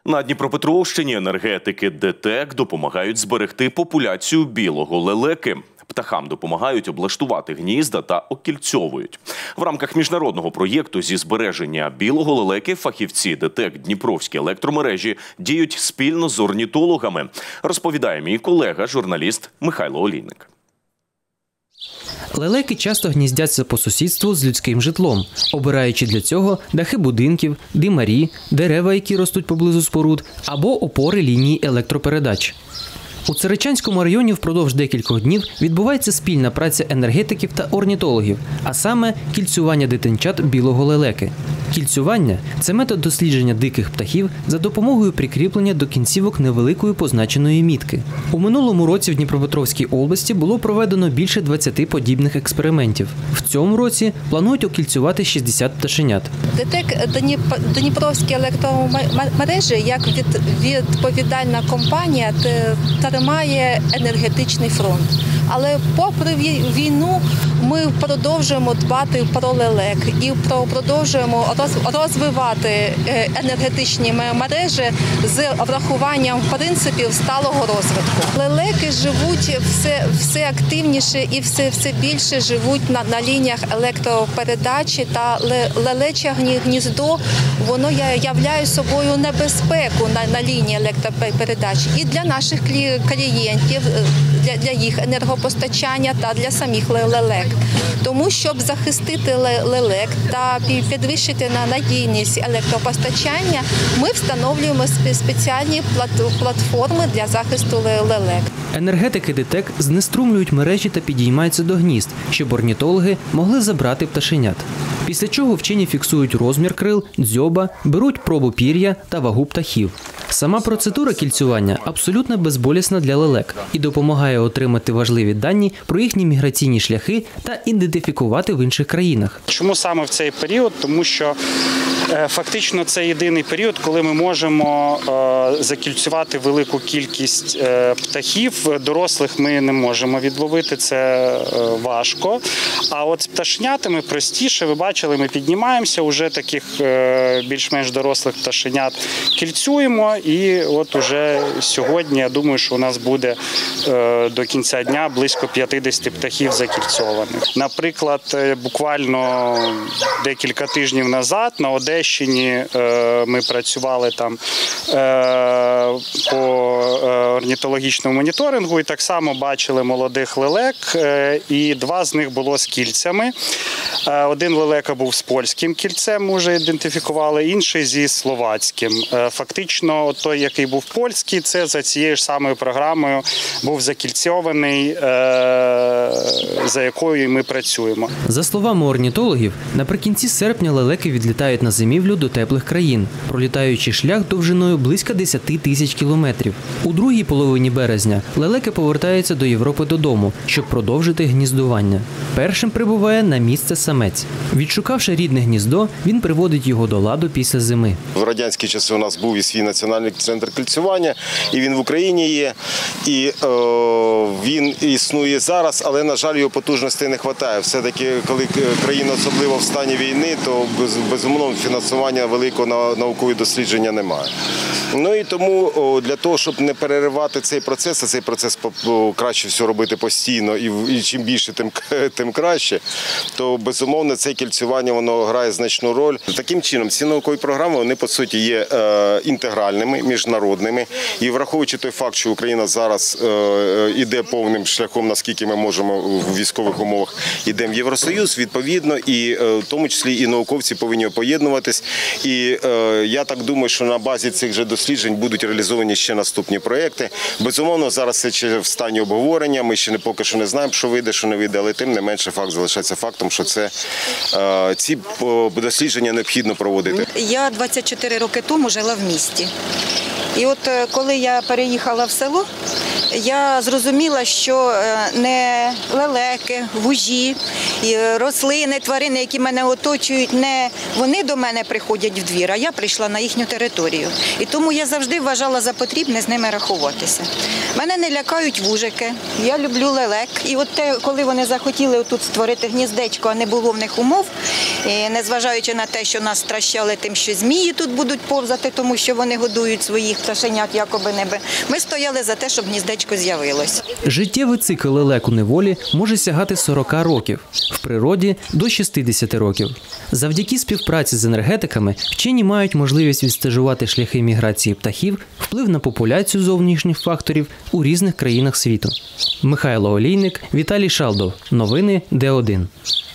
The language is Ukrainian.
На Дніпропетровщині енергетики ДТЕК допомагають зберегти популяцію білого лелеки. Птахам допомагають облаштувати гнізда та окільцьовують. В рамках міжнародного проєкту зі збереження білого лелеки фахівці ДТЕК Дніпровські електромережі діють спільно з орнітологами, розповідає мій колега, журналіст Михайло Олійник. Лелеки часто гніздяться по сусідству з людським житлом, обираючи для цього дахи будинків, димарі, дерева, які ростуть поблизу споруд, або опори лінії електропередач. У Царичанському районі впродовж декількох днів відбувається спільна праця енергетиків та орнітологів, а саме кільцювання дитинчат білого лелеки. Кільцювання – це метод дослідження диких птахів за допомогою прикріплення до кінцівок невеликої позначеної мітки. У минулому році в Дніпропетровській області було проведено більше 20 подібних експериментів. В цьому році планують окільцювати 60 пташенят. ДТЕК Дніпровські електромережі як відповідальна компанія тримає енергетичний фронт. Але попри війну ми продовжуємо дбати про лелек і продовжуємо розвивати енергетичні мережі з врахуванням принципів сталого розвитку. Лелеки живуть все активніше і все більше живуть на лініях електропередачі, та лелече гніздо воно являє собою небезпеку на лінії електропередачі і для наших клієнтів, для їх енергопостачання та для самих лелек. Тому, щоб захистити лелек та підвищити надійність електропостачання, ми встановлюємо спеціальні платформи для захисту лелек. Енергетики ДТЕК знеструмлюють мережі та підіймаються до гнізд, щоб орнітологи могли забрати пташенят. Після чого вчені фіксують розмір крил, дзьоба, беруть пробу пір'я та вагу птахів. Сама процедура кільцювання абсолютно безболісна для лелек і допомагає отримати важливі дані про їхні міграційні шляхи та ідентифікувати в інших країнах. Чому саме в цей період? Тому що фактично це єдиний період, коли ми можемо закільцювати велику кількість птахів. Дорослих ми не можемо відловити, це важко. А от з пташенятами простіше, ви бачили, ми піднімаємося, вже таких більш-менш дорослих пташенят кільцюємо. І от уже сьогодні, я думаю, що у нас буде до кінця дня близько 50 птахів закільцьованих. Наприклад, буквально декілька тижнів назад на Одещині ми працювали там по орнітологічному моніторингу і так само бачили молодих лелек, і 2 з них було з кільцями. Один лелека був з польським кільцем, ми вже ідентифікували, інший зі словацьким. Фактично, той, який був польський, це за цією ж самою програмою був закільцьований, за якою ми працюємо. За словами орнітологів, наприкінці серпня лелеки відлітають на зимівлю до теплих країн, пролітаючи шлях довжиною близько 10 тисяч кілометрів. У другій половині березня лелеки повертаються до Європи додому, щоб продовжити гніздування. Першим прибуває на місце самець. Відшукавши рідне гніздо, він приводить його до ладу після зими. В радянські часи у нас був і свій національний центр кільцювання, і він в Україні є, і він існує зараз, але, на жаль, його потужностей не вистачає. Все-таки, коли країна особливо в стані війни, то, безумовно, фінансування великого на наукові дослідження немає. Ну і тому для того, щоб не переривати цей процес, а цей процес краще все робити постійно і чим більше, тим краще, то, безумовно, це кільцювання, воно грає значну роль. Таким чином, ці наукові програми, вони, по суті, є інтегральними, міжнародними. І враховуючи той факт, що Україна зараз іде повним шляхом, наскільки ми можемо в військових умовах, йдемо в Євросоюз, відповідно, і в тому числі і науковці повинні поєднуватись. І я так думаю, що на базі цих же досліджень будуть реалізовані ще наступні проєкти. Безумовно, зараз це ще в стані обговорення, ми ще поки що не знаємо, що вийде, що не вийде, але тим не менше факт залишається фактом, що ці дослідження необхідно проводити. Я 24 роки тому жила в місті. І от коли я переїхала в село, я зрозуміла, що не лелеки, вужі, і рослини, тварини, які мене оточують, не вони до мене приходять в двір, а я прийшла на їхню територію. І тому я завжди вважала за потрібне з ними рахуватися. Мене не лякають вужики, я люблю лелек. І от те, коли вони захотіли тут створити гніздечко, а не було в них умов, і незважаючи на те, що нас стращали тим, що змії тут будуть повзати, тому що вони годують своїх пташенят, якоби неби, ми стояли за те, щоб гніздечко з'явилось. Життєвий цикл лелек у неволі може сягати 40 років, в природі – до 60 років. Завдяки співпраці з енергетиками вчені мають можливість відстежувати шляхи міграції птахів, вплив на популяцію зовнішніх факторів у різних країнах світу. Михайло Олійник, Віталій Шалдов. Новини Д1.